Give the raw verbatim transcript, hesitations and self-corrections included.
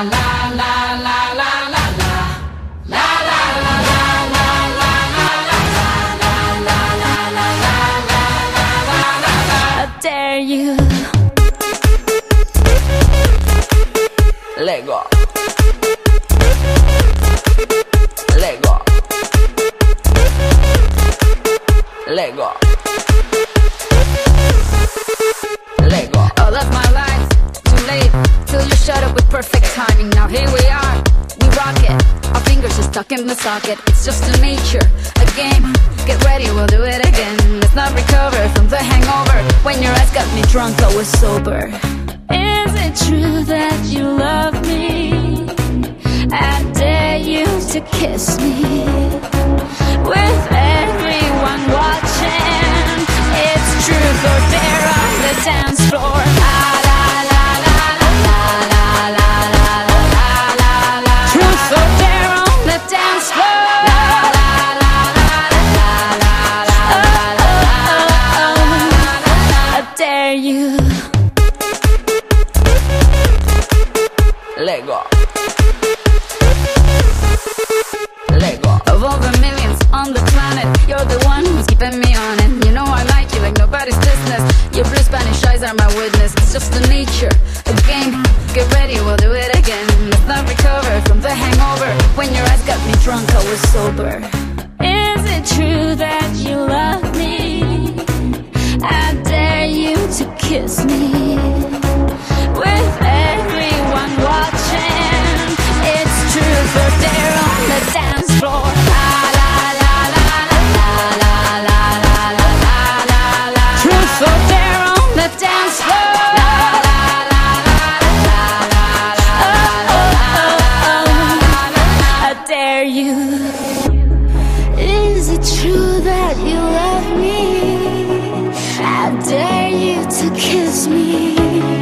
dare you. Let go. Let go. Let go. Let go. All of my life, too late, till you shut up with perfect timing. Now here we are, we rock it. Our fingers are stuck in the socket. It's just a nature, a game. Get ready, we'll do it again. Let's not recover from the hangover. When your eyes got me drunk, I was sober. Is it true that you love me? I dare you to kiss me. With everyone watching, it's truth or dare on the dance floor. La la la la la la la la la la la. Truth or dare on the dance floor. La la la la la la la la. I dare you. Let go. Let go. Of all the millions on the planet, you're the one who's keeping me on it. You know I like you like nobody's business. Your blue Spanish eyes are my witness. It's just a nature, a game. Get ready, we'll do it again. Let's not recover from the hangover. When your eyes got me drunk, I was sober. Is it true that you love me? I dare you to kiss me. With everyone watching, it's truth or dare on the dance floor. La la la la la la la la la la la. Truth or dare on the dance floor. La la la la la la la la. I dare you. Is it true that you love me? I dare you to kiss me.